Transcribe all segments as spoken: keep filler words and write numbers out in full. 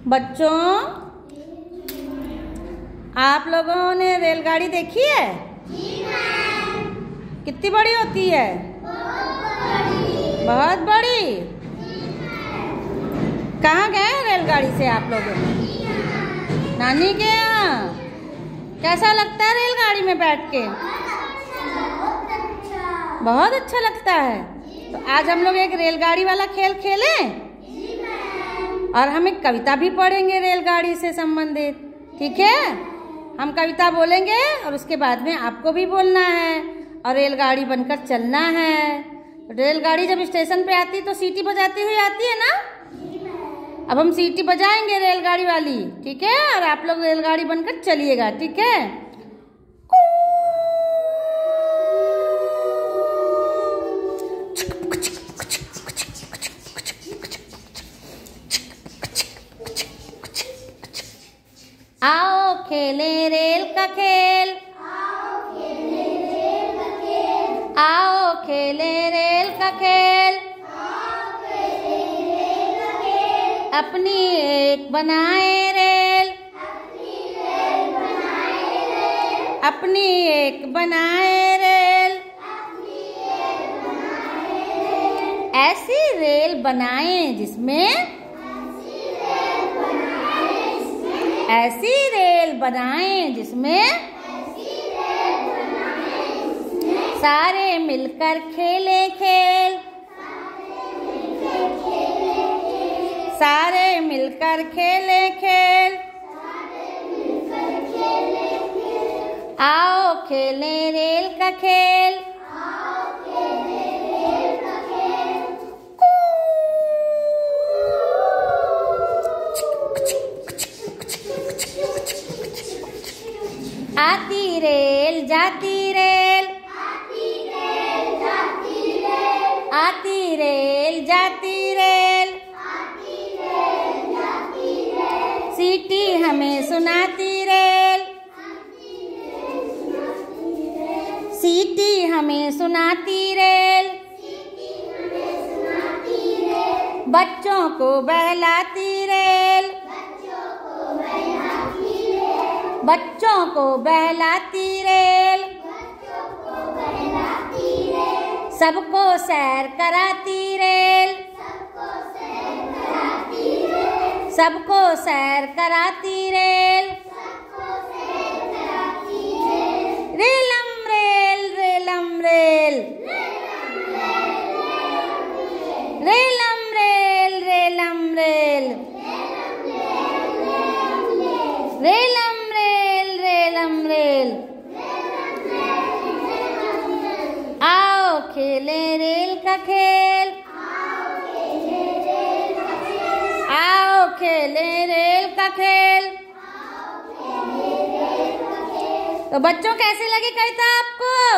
बच्चों, आप लोगों ने रेलगाड़ी देखी है? कितनी बड़ी होती है? बहुत बड़ी। कहाँ गए हैं रेलगाड़ी से आप लोग? नानी के यहाँ। कैसा लगता है रेलगाड़ी में बैठ के? बहुत अच्छा लगता है। तो आज हम लोग एक रेलगाड़ी वाला खेल खेलें और हम एक कविता भी पढ़ेंगे रेलगाड़ी से संबंधित। ठीक है? हम कविता बोलेंगे और उसके बाद में आपको भी बोलना है और रेलगाड़ी बनकर चलना है। रेलगाड़ी जब स्टेशन पे आती है तो सीटी बजाती हुई आती है ना? अब हम सीटी बजाएंगे रेलगाड़ी वाली। ठीक है? और आप लोग रेलगाड़ी बनकर चलिएगा। ठीक है? आओ खेले रेल का खेल, आओ खेले रेल का खेल, आओ खेले रेल का खेल, अपनी एक बनाए रेल, अपनी रेल बनाए रेल, अपनी एक बनाए रेल, अपनी एक बनाए रेल, ऐसी रेल बनाए जिसमें, ऐसी रेल बनाएं जिसमें सारे मिलकर खेले खेल, सारे मिलकर खेले खेल, आओ खेले रेल का खेल। आती रेल जाती रेल, आती रेल जाती रेल, आती रेल जाती रेल, आती रेल जाती रेल, सीटी हमें सुनाती रेल, सीटी हमें सुनाती रेल, बच्चों को बहलाती रेल, बच्चों को बहलाती रेल, सबको सैर कराती रेल, सबको सैर कराती रेल, रेलम रेल रेलम रेल, रेलम रेल रेलम रेल, रेलम रेलम रेल, आओ खेले रेल का खेल, आओ खेले रेल का खेल। तो बच्चों, कैसी लगी कविता आपको?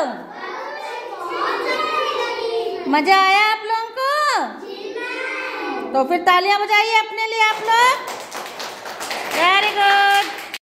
मजा आया आप लोगों को? तो फिर तालियां बजाइए अपने लिए आप लोग। Very good.